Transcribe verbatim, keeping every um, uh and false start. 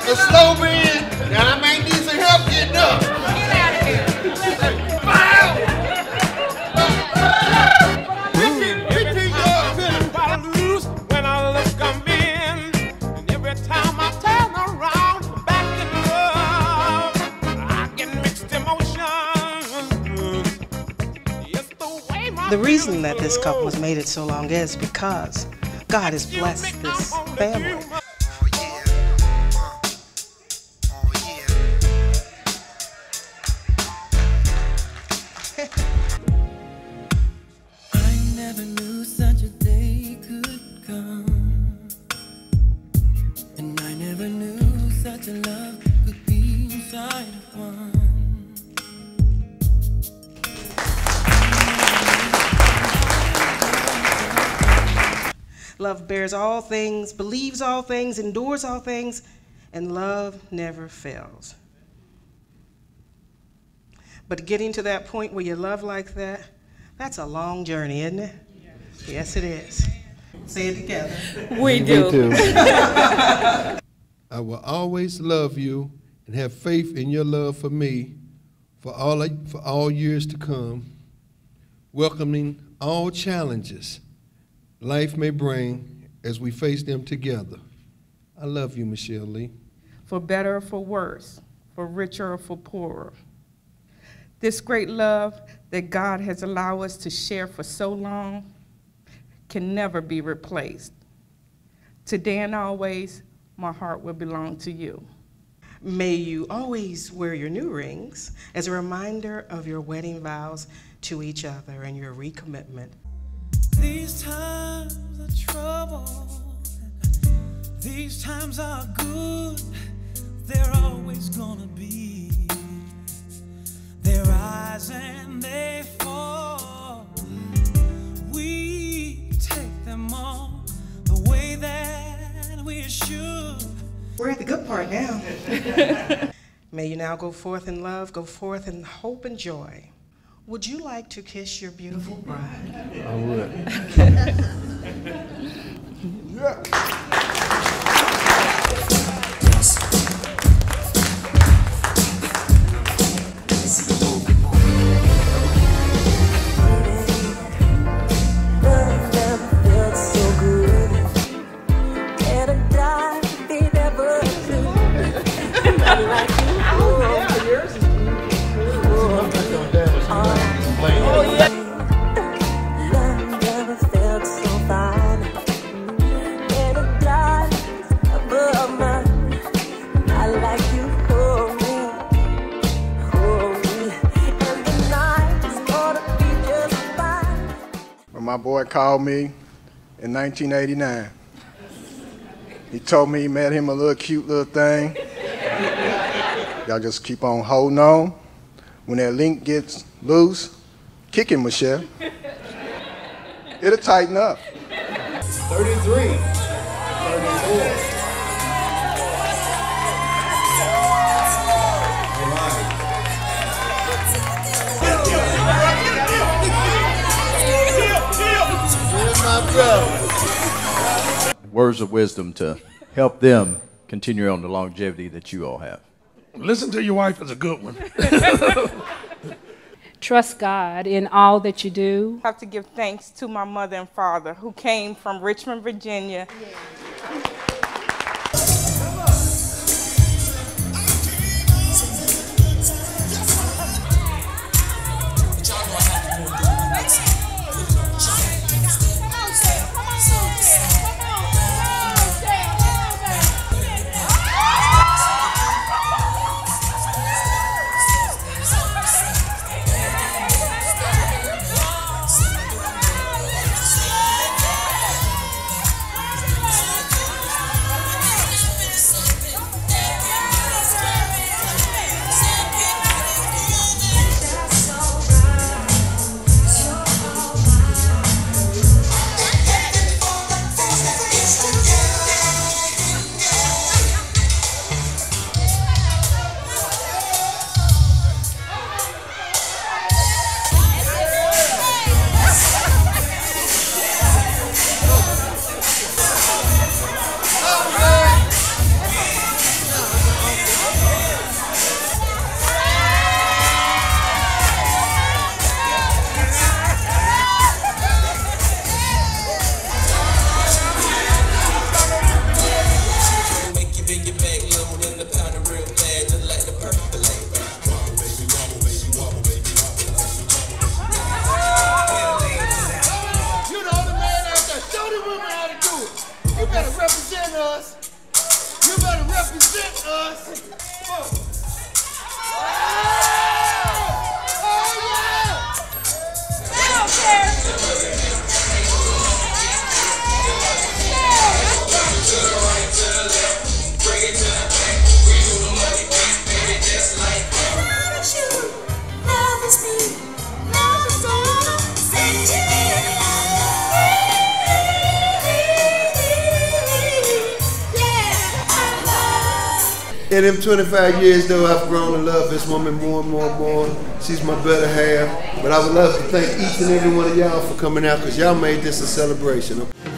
a slow man, and I may need some help getting up. Get out of here. When I look, I'm in, and every time I turn around, I'm back in love. I get mixed emotions. Yes, the way my The reason that this couple has made it so long is because God has blessed this family. I never knew such a day could come, and I never knew such a love could be inside of one. Love bears all things, believes all things, endures all things, and love never fails. But getting to that point where you love like that, that's a long journey, isn't it? Yes, yes it is. Say it together. We do. Me too. I will always love you and have faith in your love for me for all, for all years to come, welcoming all challenges life may bring as we face them together. I love you, Michelle Lee. For better or for worse, for richer or for poorer. This great love that God has allowed us to share for so long can never be replaced. Today and always, my heart will belong to you. May you always wear your new rings as a reminder of your wedding vows to each other and your recommitment. These times of trouble, these times are good, they're always gonna be. They rise and they fall. We take them all the way that we should. We're at the good part now. May you now go forth in love, go forth in hope and joy. Would you like to kiss your beautiful bride? I would. Yeah. My boy called me in nineteen eighty-nine. He told me he met him a little cute little thing. Y'all just keep on holding on. When that link gets loose, kick him, Michelle. It'll tighten up. thirty-three, thirty-four. Words of wisdom to help them continue on the longevity that you all have. Listen to your wife is a good one. Trust God in all that you do. I have to give thanks to my mother and father who came from Richmond, Virginia. represent us. In them twenty-five years, though, I've grown to love this woman more and more and more. She's my better half. But I would love to thank each and every one of y'all for coming out, because y'all made this a celebration.